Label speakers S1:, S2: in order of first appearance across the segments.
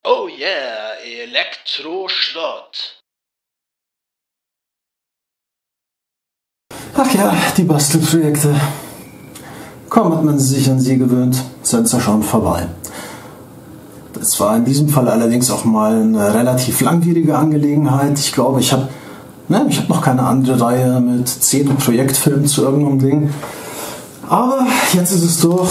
S1: Oh yeah, Elektroschrott.
S2: Ach ja, die Bastelprojekte. Kaum hat man sich an sie gewöhnt, sind sie schon vorbei. Das war in diesem Fall allerdings auch mal eine relativ langwierige Angelegenheit. Ich glaube, ich habe noch keine andere Reihe mit 10 Projektfilmen zu irgendeinem Ding. Aber jetzt ist es durch.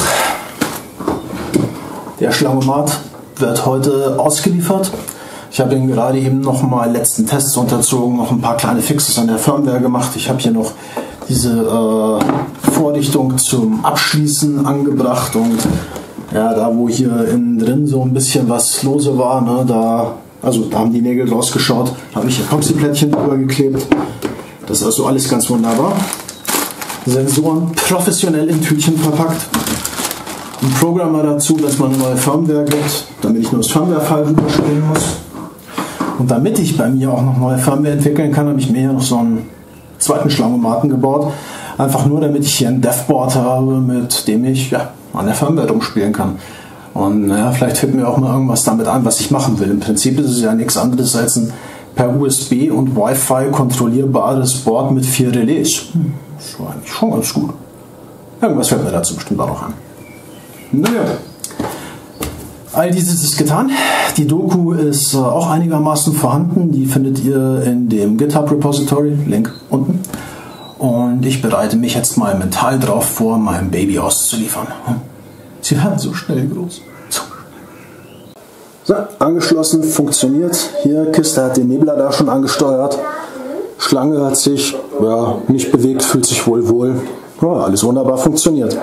S2: Der Schlangomat wird heute ausgeliefert. Ich habe ihn gerade eben noch mal letzten Tests unterzogen, noch ein paar kleine Fixes an der Firmware gemacht. Ich habe hier noch diese Vorrichtung zum Abschließen angebracht und ja, da wo hier innen drin so ein bisschen was lose war, ne, da haben die Nägel rausgeschaut, habe ich Epoxyplättchen drüber geklebt. Das ist also alles ganz wunderbar. Sensoren professionell in Tütchen verpackt. Ein Programmer dazu, dass man eine neue Firmware gibt, damit ich nur das Firmware-File rüberspielen muss. Und damit ich bei mir auch noch neue Firmware entwickeln kann, habe ich mir hier noch so einen zweiten Schlangomaten gebaut. Einfach nur, damit ich hier ein Devboard habe, mit dem ich an der Firmware rumspielen kann. Und vielleicht fällt mir auch mal irgendwas damit ein, was ich machen will. Im Prinzip ist es ja nichts anderes als ein per USB und Wi-Fi kontrollierbares Board mit 4 Relais. Das war eigentlich schon ganz gut. Irgendwas fällt mir dazu bestimmt auch noch an. Naja, all dieses ist getan. Die Doku ist auch einigermaßen vorhanden. Die findet ihr in dem GitHub-Repository, Link unten. Und ich bereite mich jetzt mal mental drauf vor, mein Baby auszuliefern. Sie werden so schnell groß. So, angeschlossen, funktioniert. Hier, Kiste hat den Nebler da schon angesteuert. Schlange hat sich nicht bewegt, fühlt sich wohl. Ja, alles wunderbar funktioniert.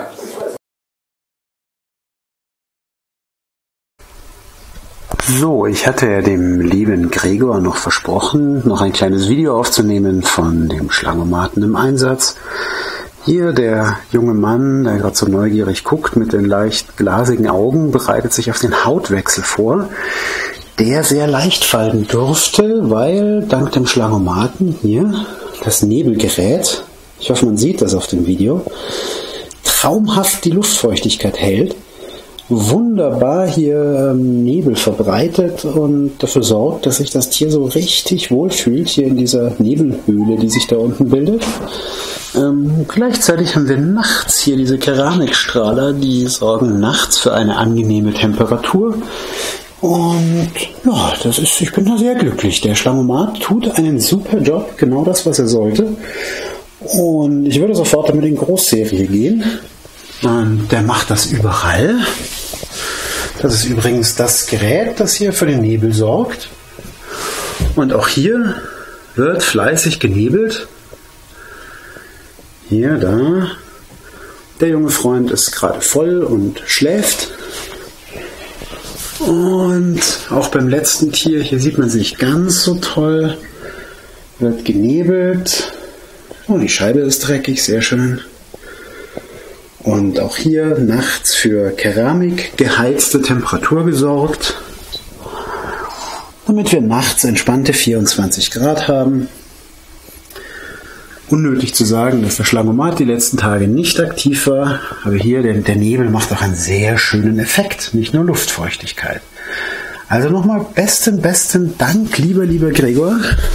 S3: So, ich hatte ja dem lieben Gregor noch versprochen, noch ein kleines Video aufzunehmen von dem Schlangomaten im Einsatz. Hier der junge Mann, der gerade so neugierig guckt mit den leicht glasigen Augen, bereitet sich auf den Hautwechsel vor, der sehr leicht fallen dürfte, weil dank dem Schlangomaten hier das Nebelgerät, ich hoffe man sieht das auf dem Video, traumhaft die Luftfeuchtigkeit hält, wunderbar hier Nebel verbreitet und dafür sorgt, dass sich das Tier so richtig wohlfühlt hier in dieser Nebelhöhle, die sich da unten bildet. Gleichzeitig haben wir nachts hier diese Keramikstrahler, die sorgen nachts für eine angenehme Temperatur. Und ja, ich bin da sehr glücklich. Der Schlangomat tut einen super Job, genau das, was er sollte. Und ich würde sofort damit in Großserie gehen. Der macht das überall. Das ist übrigens das Gerät, das hier für den Nebel sorgt. Und auch hier wird fleißig genebelt. Hier, da. Der junge Freund ist gerade voll und schläft. Und auch beim letzten Tier, hier sieht man es nicht ganz so toll, wird genebelt. Oh, die Scheibe ist dreckig, sehr schön. Und auch hier nachts für Keramik geheizte Temperatur gesorgt, damit wir nachts entspannte 24 Grad haben. Unnötig zu sagen, dass der Schlangomat die letzten Tage nicht aktiv war, aber hier der Nebel macht auch einen sehr schönen Effekt, nicht nur Luftfeuchtigkeit. Also nochmal besten Dank, lieber Gregor.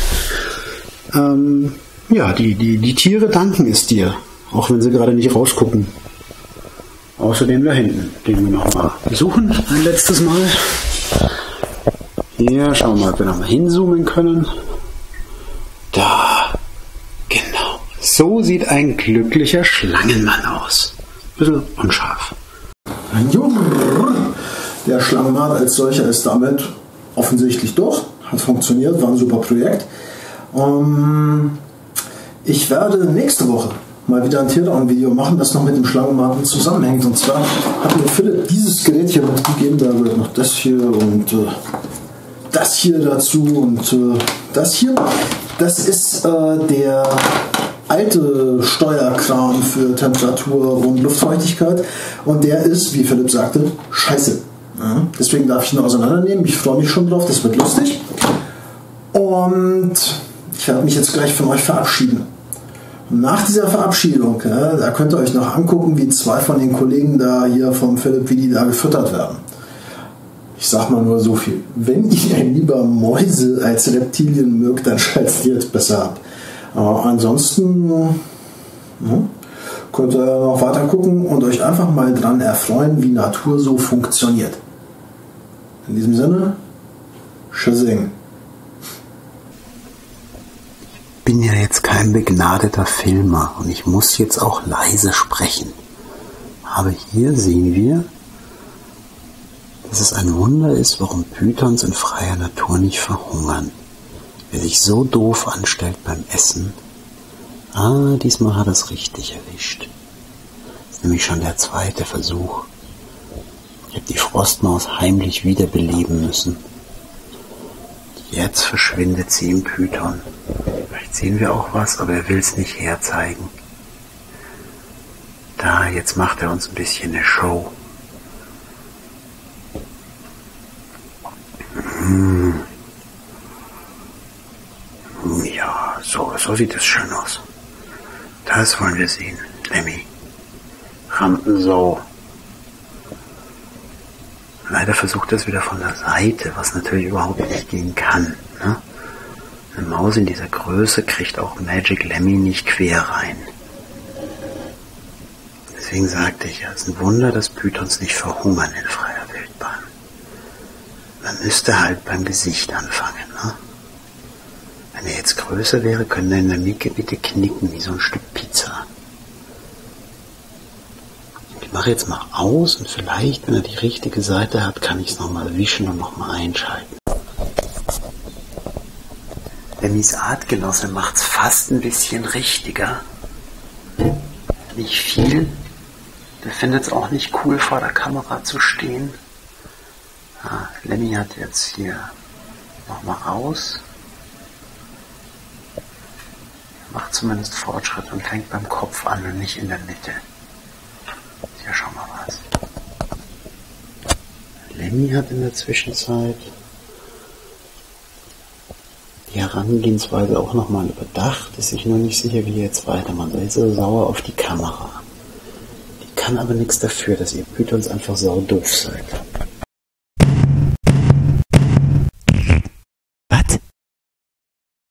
S3: Die Tiere danken es dir, auch wenn sie gerade nicht rausgucken. Außerdem da hinten, den wir nochmal besuchen, ein letztes Mal. Hier, schauen wir mal, ob wir nochmal hinzoomen können. Da, genau. So sieht ein glücklicher Schlangenmann aus. Bisschen unscharf.
S2: Der Schlangenmann als solcher ist damit offensichtlich durch. Hat funktioniert, war ein super Projekt. Ich werde nächste Woche mal wieder ein Teardown-Video machen, das noch mit dem Schlangenmaten zusammenhängt. Und zwar hat mir Philipp dieses Gerät hier mitgegeben, da wird noch das hier und das hier dazu und das hier. Das ist der alte Steuerkram für Temperatur und Luftfeuchtigkeit und der ist, wie Philipp sagte, scheiße. Ja, deswegen darf ich ihn auseinandernehmen. Ich freue mich schon drauf, das wird lustig. Und ich werde mich jetzt gleich von euch verabschieden. Nach dieser Verabschiedung, da könnt ihr euch noch angucken, wie 2 von den Kollegen da hier vom Philipp, wie die da gefüttert werden. Ich sag mal nur so viel. Wenn ihr lieber Mäuse als Reptilien mögt, dann schaltet ihr jetzt besser ab. Aber ansonsten könnt ihr noch weiter gucken und euch einfach mal dran erfreuen, wie Natur so funktioniert. In diesem Sinne, Tschüssing.
S3: Ich bin ja jetzt kein begnadeter Filmer und ich muss jetzt auch leise sprechen. Aber hier sehen wir, dass es ein Wunder ist, warum Pythons in freier Natur nicht verhungern. Wer sich so doof anstellt beim Essen, diesmal hat er es richtig erwischt. Das ist nämlich schon der zweite Versuch. Ich habe die Frostmaus heimlich wiederbeleben müssen. Jetzt verschwindet sie im Python. Vielleicht sehen wir auch was, aber er will es nicht herzeigen. Da, jetzt macht er uns ein bisschen eine Show. Ja, so sieht es schön aus. Das wollen wir sehen, Lemmy. Rampensau. Leider versucht er es wieder von der Seite, was natürlich überhaupt nicht gehen kann. Ne? Eine Maus in dieser Größe kriegt auch Magic Lemmy nicht quer rein. Deswegen sagte ich ja, es ist ein Wunder, dass Pythons nicht verhungern in freier Wildbahn. Man müsste halt beim Gesicht anfangen. Ne? Wenn er jetzt größer wäre, können wir in der Mitte bitte knicken, wie so ein Stück Pizza. Ich mache jetzt mal aus und vielleicht, wenn er die richtige Seite hat, kann ich es nochmal wischen und nochmal einschalten. Lemmys Artgenosse macht es fast ein bisschen richtiger. Nicht viel. Der findet es auch nicht cool, vor der Kamera zu stehen. Lemmy hat jetzt hier nochmal aus. Macht zumindest Fortschritt und fängt beim Kopf an und nicht in der Mitte. Ist ja schon mal was. Lemmy hat in der Zwischenzeit die Herangehensweise auch nochmal überdacht, ist sich nur nicht sicher, wie er jetzt weitermacht. Er ist so sauer auf die Kamera. Die kann aber nichts dafür, dass ihr Pythons einfach sau doof seid.